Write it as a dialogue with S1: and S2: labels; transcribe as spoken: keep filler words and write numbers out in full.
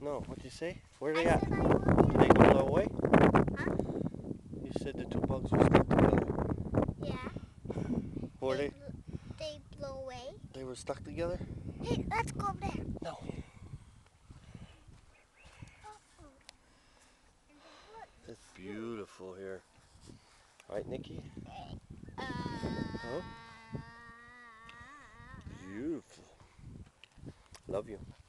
S1: No, what'd you say? Where are
S2: I
S1: they at?
S2: said I love
S1: Did they
S2: you.
S1: blow away?
S2: Huh?
S1: You said the two bugs were stuck together.
S2: Yeah.
S1: Were
S2: they,
S1: they?
S2: bl they blow away.
S1: They were stuck together?
S2: Hey, let's go over there.
S1: No.
S2: Uh-oh. And then look.
S1: It's beautiful here. Right, Nikki?
S2: Uh,
S1: Huh? Beautiful. Love you.